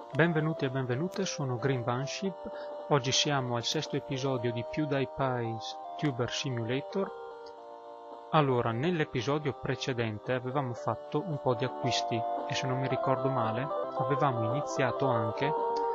Benvenuti e benvenute, sono Green Banship. Oggi siamo al sesto episodio di PewDiePie's Tuber Simulator. Allora, nell'episodio precedente avevamo fatto un po' di acquisti e, se non mi ricordo male, avevamo iniziato anche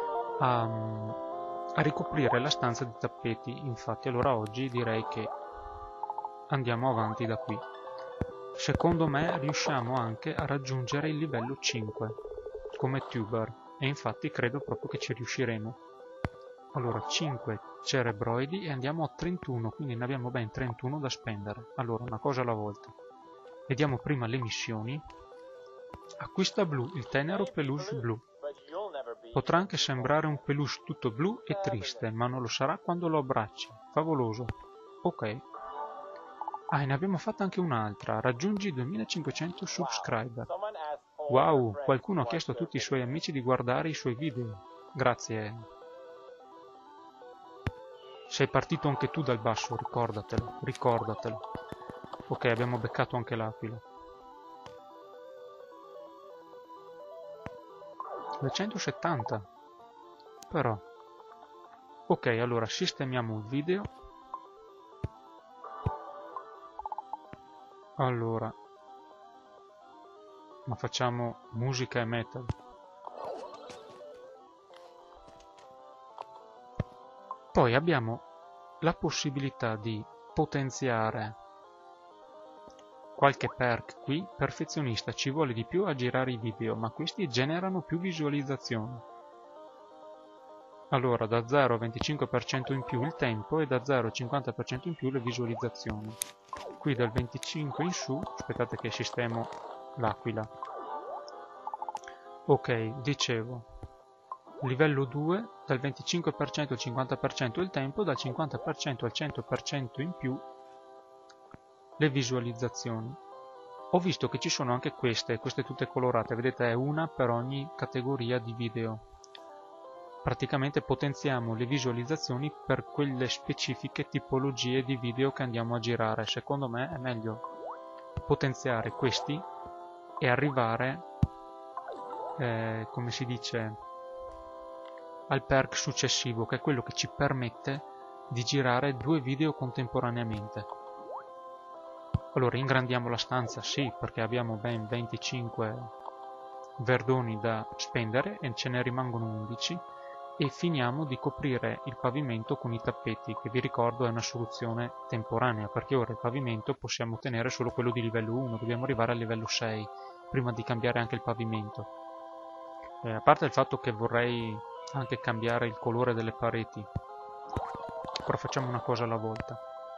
a ricoprire la stanza di tappeti. Infatti, allora oggi direi che andiamo avanti da qui. Secondo me riusciamo anche a raggiungere il livello 5 come tuber. E infatti credo proprio che ci riusciremo. Allora, 5 cerebroidi e andiamo a 31, quindi ne abbiamo ben 31 da spendere. Allora, una cosa alla volta. Vediamo prima le missioni. Acquista blu, il tenero peluche blu. Potrà anche sembrare un peluche tutto blu e triste, ma non lo sarà quando lo abbracci. Favoloso. Ok. Ah, e ne abbiamo fatta anche un'altra. Raggiungi 2500 subscriber. Wow, qualcuno ha chiesto a tutti i suoi amici di guardare i suoi video. Grazie. Sei partito anche tu dal basso, ricordatelo, ricordatelo. Ok, abbiamo beccato anche l'aquila. 270. Però. Ok, allora sistemiamo il video. Allora. Ma facciamo musica e metal. Poi abbiamo la possibilità di potenziare qualche perk qui. Perfezionista, ci vuole di più a girare i video, ma questi generano più visualizzazioni. Allora, da 0 a 25% in più il tempo e da 0 a 50% in più le visualizzazioni. Qui dal 25 in su, aspettate che sistemo l'aquila. Ok, dicevo, livello 2, dal 25% al 50% il tempo, dal 50% al 100% in più le visualizzazioni. Ho visto che ci sono anche queste tutte colorate, vedete, è una per ogni categoria di video. Praticamente potenziamo le visualizzazioni per quelle specifiche tipologie di video che andiamo a girare. Secondo me è meglio potenziare questi e arrivare, come si dice, al perk successivo, che è quello che ci permette di girare 2 video contemporaneamente. Allora, ingrandiamo la stanza, sì, perché abbiamo ben 25 verdoni da spendere e ce ne rimangono 11, e finiamo di coprire il pavimento con i tappeti, che vi ricordo è una soluzione temporanea, perché ora il pavimento possiamo ottenere solo quello di livello 1, dobbiamo arrivare al livello 6 prima di cambiare anche il pavimento. A parte il fatto che vorrei anche cambiare il colore delle pareti, però facciamo una cosa alla volta.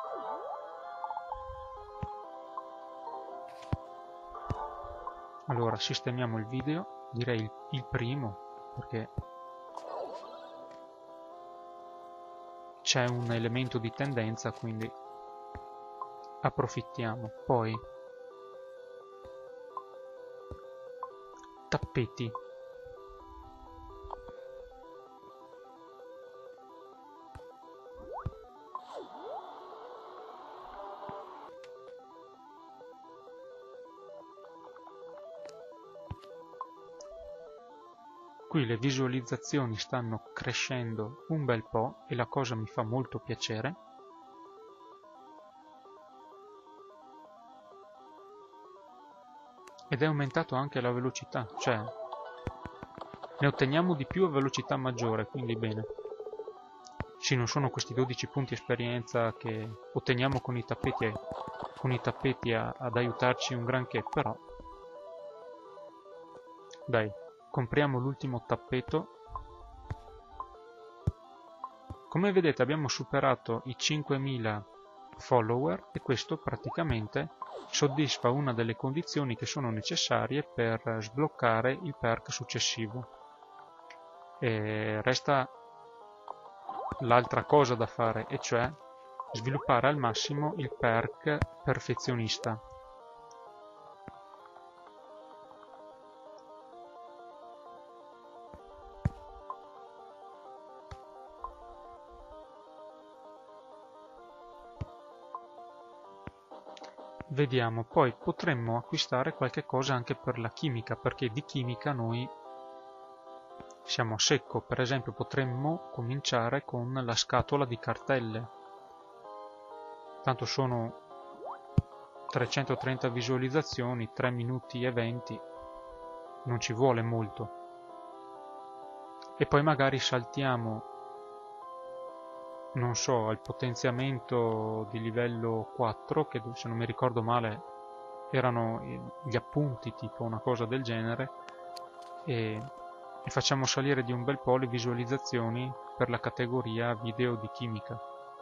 Allora, sistemiamo il video, direi il primo, perché c'è un elemento di tendenza, quindi approfittiamo. Poi tappeti. Qui le visualizzazioni stanno crescendo un bel po' e la cosa mi fa molto piacere. Ed è aumentato anche la velocità, cioè ne otteniamo di più a velocità maggiore, quindi bene. Sì, non sono questi 12 punti esperienza che otteniamo con i tappeti ad aiutarci un granché, però dai, compriamo l'ultimo tappeto. Come vedete abbiamo superato i 5000 follower e questo praticamente soddisfa una delle condizioni che sono necessarie per sbloccare il perk successivo. E resta l'altra cosa da fare, e cioè sviluppare al massimo il perk perfezionista. Vediamo, poi potremmo acquistare qualche cosa anche per la chimica, perché di chimica noi Siamo a secco, per esempio potremmo cominciare con la scatola di cartelle. Tanto sono 330 visualizzazioni, 3 minuti e 20, non ci vuole molto. E poi magari saltiamo, non so, al potenziamento di livello 4, che se non mi ricordo male erano gli appunti, tipo una cosa del genere, e facciamo salire di un bel po' le visualizzazioni per la categoria video di chimica.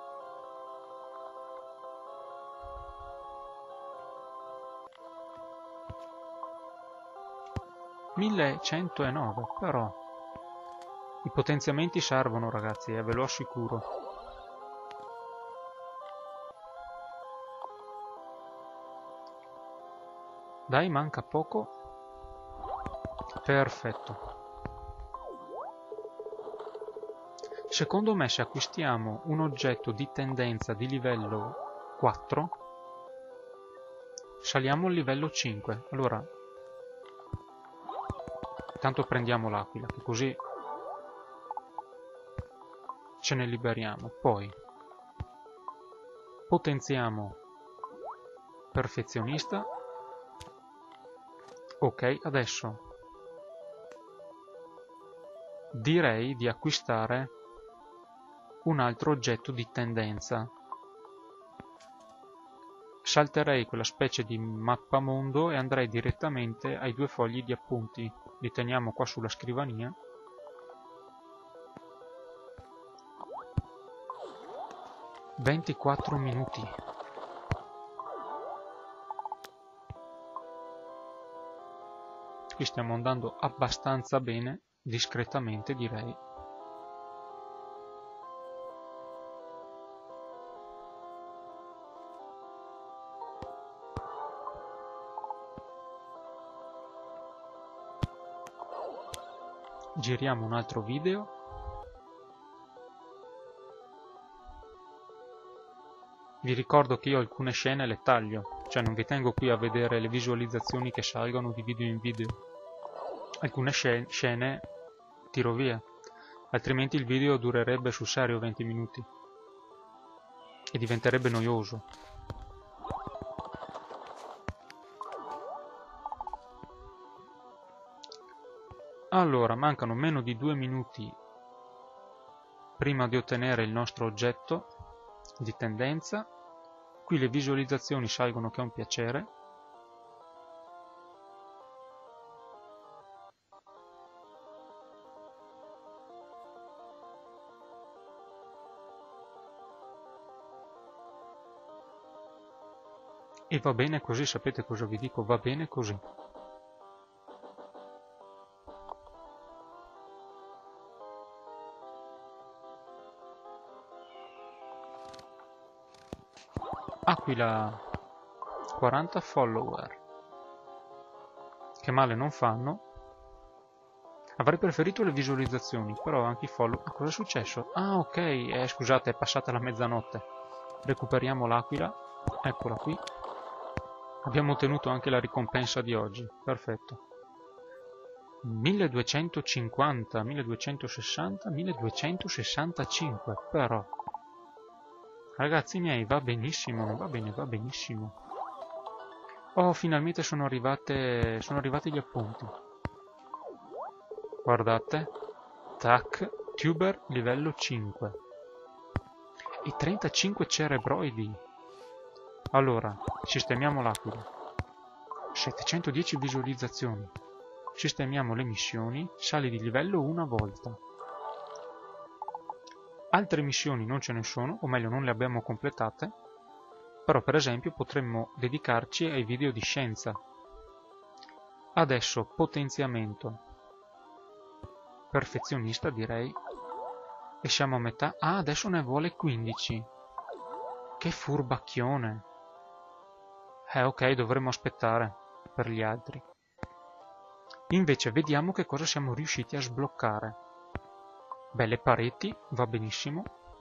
$1109, però i potenziamenti servono, ragazzi, ve lo assicuro. Dai, manca poco. Perfetto. Secondo me, se acquistiamo un oggetto di tendenza di livello 4, saliamo al livello 5. Allora, intanto prendiamo l'aquila, che così ce ne liberiamo. Poi potenziamo perfezionista. Ok, adesso direi di acquistare un altro oggetto di tendenza. Salterei quella specie di mappamondo e andrei direttamente ai 2 fogli di appunti. Li teniamo qua sulla scrivania. «24 minuti». Qui stiamo andando abbastanza bene, discretamente direi. Giriamo un altro video. Vi ricordo che io alcune scene le taglio, cioè non vi tengo qui a vedere le visualizzazioni che salgono di video in video. Alcune scene tiro via, altrimenti il video durerebbe sul serio 20 minuti e diventerebbe noioso. Allora, mancano meno di 2 minuti prima di ottenere il nostro oggetto di tendenza. Qui le visualizzazioni salgono, che è un piacere. E va bene così, sapete cosa vi dico? Va bene così. Aquila 40 follower, che male non fanno. Avrei preferito le visualizzazioni, però anche i follow. Ah, cosa è successo? Ah, ok, scusate, è passata la mezzanotte. Recuperiamo l'aquila, eccola qui. Abbiamo ottenuto anche la ricompensa di oggi, perfetto. 1250, 1260, 1265, però. Ragazzi miei, va benissimo, va bene, va benissimo. Oh, finalmente sono arrivati gli appunti. Guardate. Tac, tuber livello 5. E 35 cerebroidi. Allora, sistemiamo l'aquila. 710 visualizzazioni. Sistemiamo le missioni, sali di livello una volta. Altre missioni non ce ne sono, o meglio non le abbiamo completate, però per esempio potremmo dedicarci ai video di scienza. Adesso potenziamento. Perfezionista direi. E siamo a metà. Ah, adesso ne vuole 15. Che furbacchione. Ok, dovremmo aspettare per gli altri. Invece vediamo che cosa siamo riusciti a sbloccare. Beh, le pareti, va benissimo.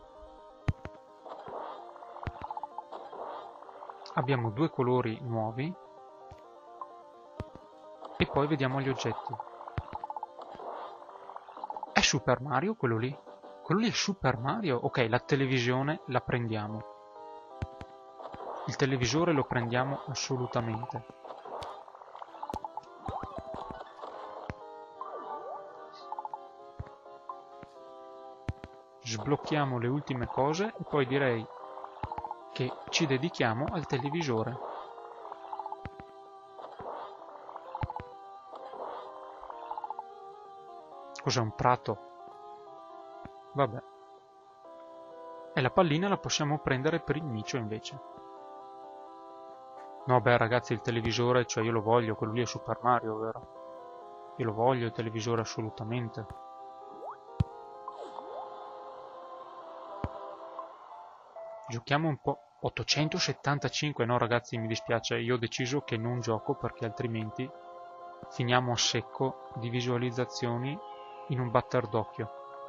Abbiamo 2 colori nuovi. E poi vediamo gli oggetti. Super Mario, quello lì? Quello lì è Super Mario? Ok, la televisione la prendiamo. Il televisore lo prendiamo assolutamente. Sblocchiamo le ultime cose e poi direi che ci dedichiamo al televisore. Cos'è un prato? Vabbè. E la pallina la possiamo prendere per il micio invece. No, beh ragazzi, il televisore, cioè io lo voglio, quello lì è Super Mario, vero? Io lo voglio il televisore assolutamente. Giochiamo un po'. 875, no ragazzi, mi dispiace, io ho deciso che non gioco perché altrimenti finiamo a secco di visualizzazioni in un batter d'occhio.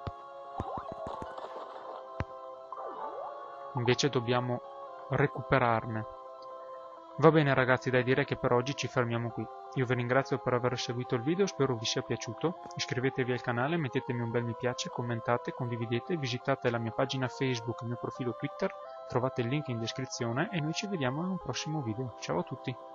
Invece dobbiamo recuperarne. Va bene ragazzi, dai, direi che per oggi ci fermiamo qui. Io vi ringrazio per aver seguito il video, spero vi sia piaciuto. Iscrivetevi al canale, mettetemi un bel mi piace, commentate, condividete, visitate la mia pagina Facebook, il mio profilo Twitter, trovate il link in descrizione e noi ci vediamo in un prossimo video. Ciao a tutti!